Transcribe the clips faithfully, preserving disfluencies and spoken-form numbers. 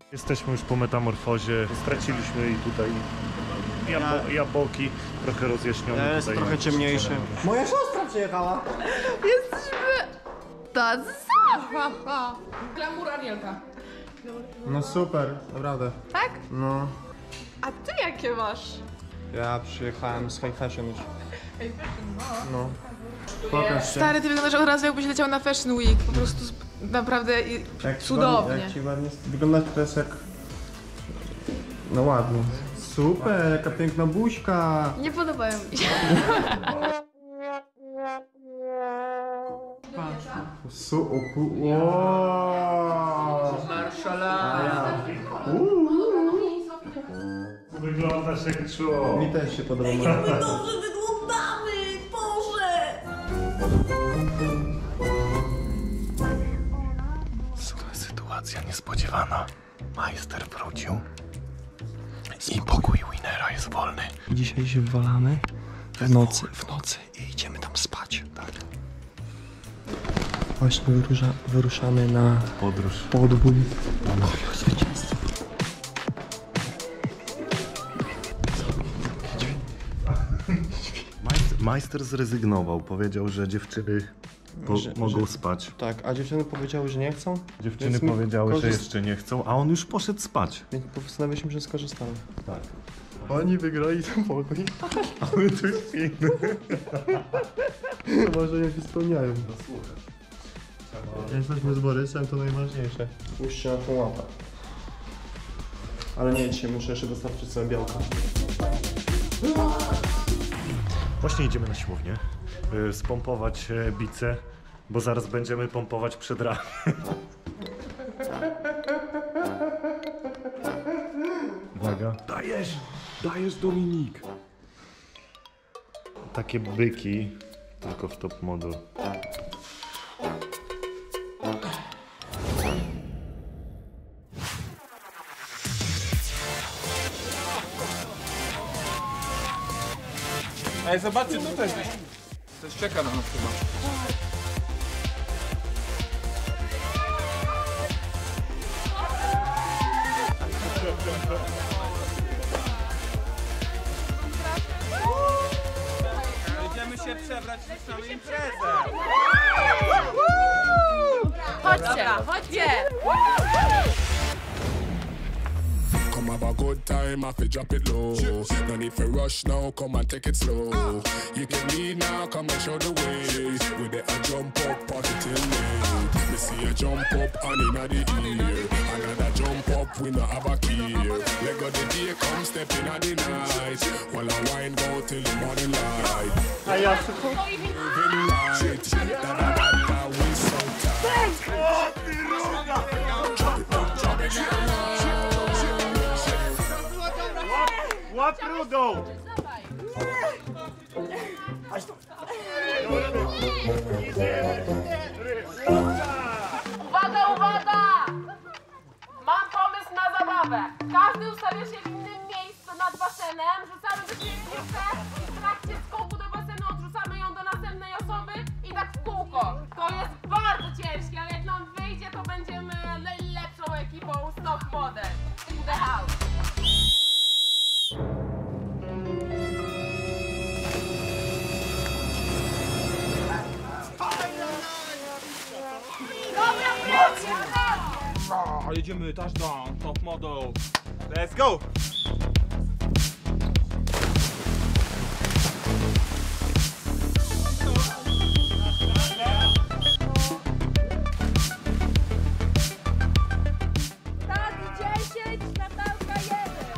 Jesteśmy już po metamorfozie, straciliśmy i tutaj jabo jaboki, trochę rozjaśnione. Ja jest tutaj trochę ciemniejszy. Moja siostra przyjechała. Jesteśmy tacy sami. Glamour Anielka. No super, naprawdę. Tak? No. A ty jakie masz? Ja przyjechałem z High Fashion już. Ej, fashion, no. No. Pokaż się. Stary, ty wyglądasz od razu jakbyś leciał na Fashion Week. Po prostu sp- naprawdę i- Jak ci cudownie. ładnie- Jak ci ładnie wyglądasz teraz jak... No ładnie. Super, jaka piękna buźka. Nie podobają mi się. Su... O, ku... Wow. Wyglądasz jak człowiek. Mi też się podoba. Dobrze wyglądamy, Boże! Słuchaj, sytuacja niespodziewana. Majster wrócił i pokój Winnera jest wolny. Dzisiaj się wywalamy w nocy, w nocy i idziemy tam spać. Tak. Właśnie wyrusza, wyruszamy na Podróż. podwój. Oj, zwycięstwo. Majster, majster zrezygnował, powiedział, że dziewczyny po, Że- mogą że- spać. Tak, a dziewczyny powiedziały, że nie chcą? Dziewczyny Więc my powiedziały, że korzyst- jeszcze nie chcą, a on już poszedł spać. Więc postanowiliśmy, że skorzystamy. Tak. Oni wygrali ten pokój. A my tu śpimy. To marzenia się spełniają. Jesteśmy z Borysem, to najważniejsze. Puśćcie na tą łapę. Ale nie, dzisiaj muszę jeszcze dostarczyć sobie białka. Właśnie idziemy na siłownię, y, spompować e, bice, bo zaraz będziemy pompować przedramię. Uwaga. Dajesz! Dajesz, Dominik! Takie byki, tylko w top model. Ej, zobaczcie, tutaj coś, coś czeka na nas chyba. Idziemy się przebrać na samą imprezę. Chodźcie, chodźcie! Come have a good time, I fi drop it low. No need for rush now, come and take it slow. You can lead now, come and show the way. With it, I jump up, party till late. Me see a jump up, and inna the ear. Another jump up, we no have a key. Let go the day, come step inna the night. While I wine go till the morning light. A ja Moving light, da da da da, we so tight. Drop it down, drop it down. Łap rudą! Uwaga, uwaga! Mam pomysł na zabawę. Każdy ustawia się w innym miejscu nad basenem, rzucamy do siebie piłkę i w trakcie skoku do basenu odrzucamy ją do następnej osoby i tak w kółko. To jest bardzo ciężkie, ale jak nam wyjdzie, to będziemy najlepszą ekipą Stock Model in the house. O, jedziemy, touchdown, top model. Let's go! dziesięć, Natalka jeden.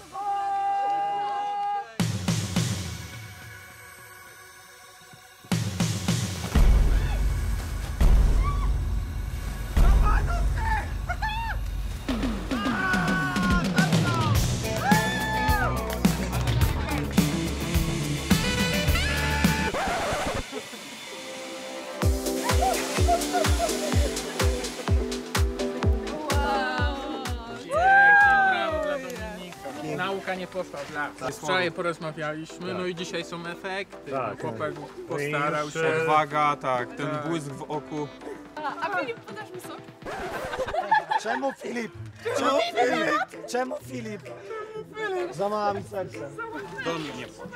Nauka nie poszła w las. Wczoraj porozmawialiśmy, no i dzisiaj są efekty. Tak. Chłopak postarał już, się. e, Odwaga, tak, ten błysk w oku. A Filip, podasz mi sok? Czemu Filip? Czemu Filip? Czemu Filip? Za małym sercem. Do mnie nie wchodź.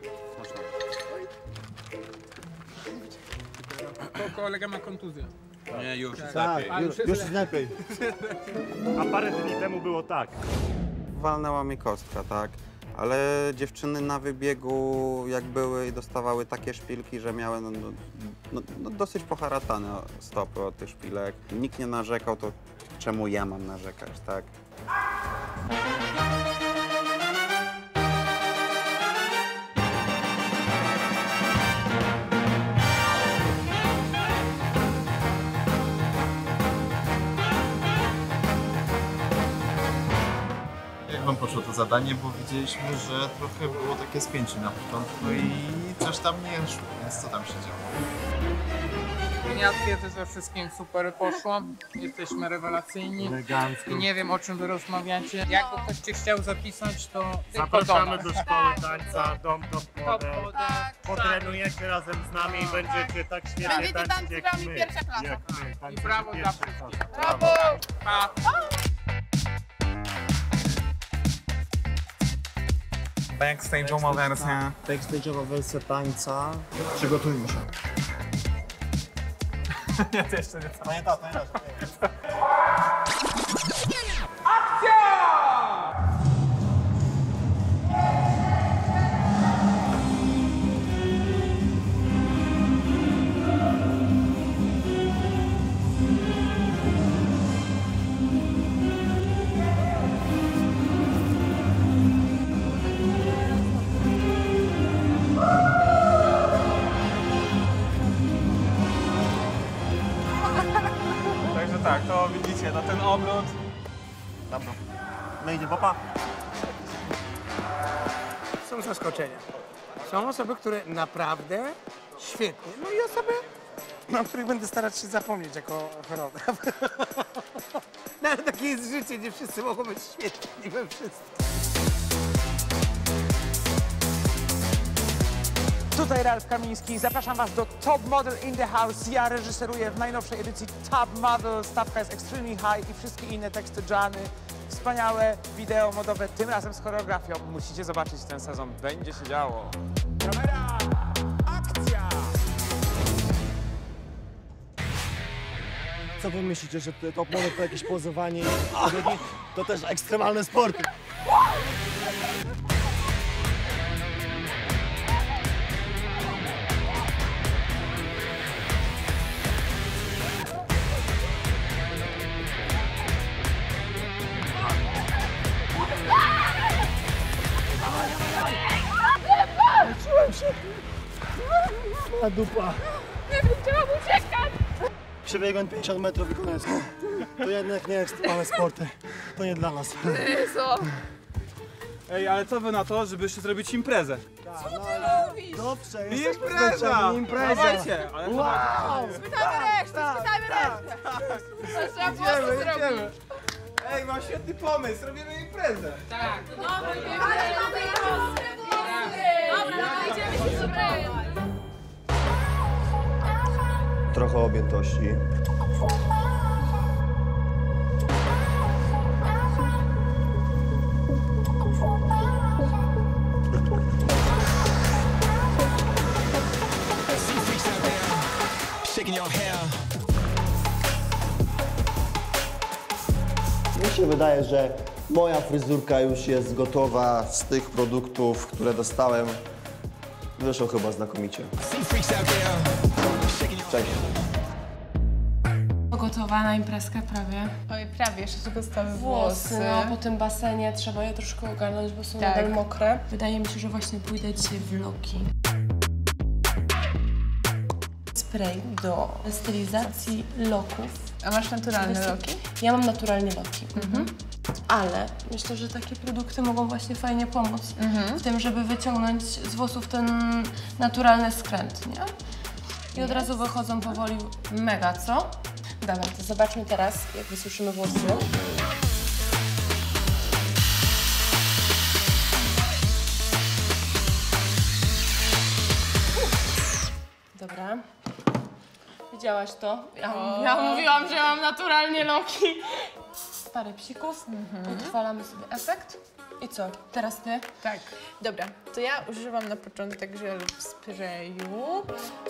To kolega ma kontuzję. Nie, już jest Tak, lepiej. A, już, już jest już jest lepiej. A parę dni temu było tak. Walnęła mi kostka, tak? Ale dziewczyny na wybiegu jak były i dostawały takie szpilki, że miały no, no, no, no dosyć poharatane stopy od tych szpilek. Nikt nie narzekał, to czemu ja mam narzekać, tak? Jak wam poszło to zadanie, bo widzieliśmy, że trochę było takie spięcie na początku i coś tam nie szło, więc co tam się działo? Mnie atwiety ze wszystkim super poszło. Jesteśmy rewelacyjni. Elegancko. I nie wiem, o czym wy rozmawiacie. Jakby ktoś cię chciał zapisać, to tylko Zapraszamy do do nas. szkoły tańca, dom to To podem. podem. Potrenujecie razem z nami i będziecie tak świetnie Będziecie tańczyć jak tańcami my. pierwsza klasa. Jak my, I tańczycie brawo dla pierwsza wszystkich. klasa. Brawo! Pa. Backstage'owa wersja. Backstage'owa wersja tańca. Przygotujmy się. Ja też jeszcze nie znam. Pamiętam, pamiętam. Także tak, to widzicie, na ten obrót. Dobra. No idzie popa. Są zaskoczenia. Są osoby, które naprawdę świetnie. No i osoby, na których będę starać się zapomnieć jako choreograf. No ale takie jest życie, nie wszyscy mogą być świetni we wszystkim. Tutaj Ralf Kamiński. Zapraszam Was do Top Model in the House. Ja reżyseruję w najnowszej edycji Top Model. Stawka jest extremely high i wszystkie inne teksty Joanny. Wspaniałe wideo modowe, tym razem z choreografią. Musicie zobaczyć ten sezon. Będzie się działo. Kamera! Akcja! Co wy myślicie, że to top model to jakieś pozowanie? To też ekstremalne sporty. A dupa. Nie wiem, chciałam uciekać! Przebiegłem pięćdziesiąt metrów i koniec. To jednak nie ekstremalne sporty. To nie dla nas. Jezu! Ej, ale co wy na to, żeby jeszcze zrobić imprezę? Dobrze, Impreza! Impreza! Dawajcie! Ale Wow! Spytajmy resztę, spytajmy resztę! To trzeba było to zrobić. Ej, mam świetny pomysł, robimy imprezę! Tak. Dobra, no idziemy się zbroić. Trochę objętości. Mi się wydaje, że moja fryzurka już jest gotowa z tych produktów, które dostałem. Wyszło chyba znakomicie. Cześć. Gotowana imprezka prawie. Oj, prawie, jeszcze tylko stały Włosy, no po tym basenie trzeba je troszkę ogarnąć, bo są Tak. nadal mokre. Wydaje mi się, że właśnie pójdę dzisiaj w loki. Spray do stylizacji loków. A masz naturalne Żeby- loki? Ja mam naturalnie loki. Mhm. Ale myślę, że takie produkty mogą właśnie fajnie pomóc w tym, żeby wyciągnąć z włosów ten naturalny skręt, nie? I od razu wychodzą powoli mega, co? Dobra, to zobaczmy teraz, jak wysuszymy włosy. Dobra. Widziałaś to? Ja, ja mówiłam, że mam naturalnie loki. parę psików, utrwalamy sobie efekt. I co? Teraz ty? Tak. Dobra, to ja używam na początek żel w sprayu.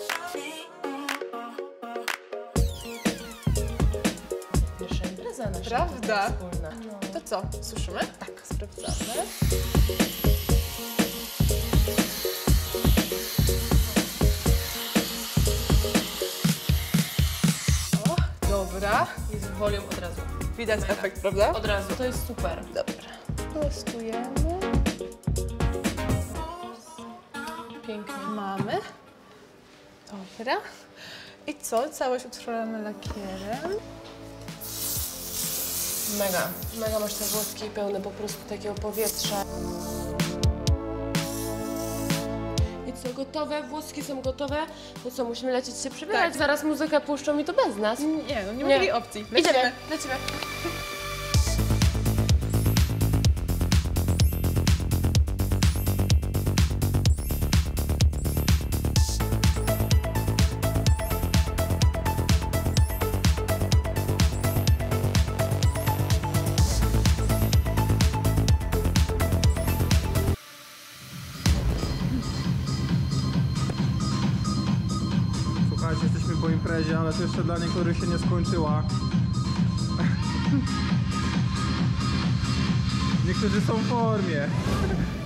Pierwsza impreza nasza. Prawda? Wspólna. To co, suszymy? Tak. Sprawdzamy. O, dobra. Jest wolią od razu. Widać efekt, prawda? Od razu. To jest super. Dobra. Testujemy. Pięknie mamy. Dobra. I co? Całość utrwalamy lakierem. Mega. Mega masz te włoski pełne po prostu takiego powietrza. I co, gotowe? Włoski są gotowe? To co, musimy lecieć się przybierać? Tak. Zaraz muzykę puszczą i to bez nas. Nie, no nie ma Nie. takiej opcji. Idziemy, lecimy. Słuchajcie, jesteśmy po imprezie, ale to jeszcze dla niektórych się nie skończyła. Niektórzy są w formie.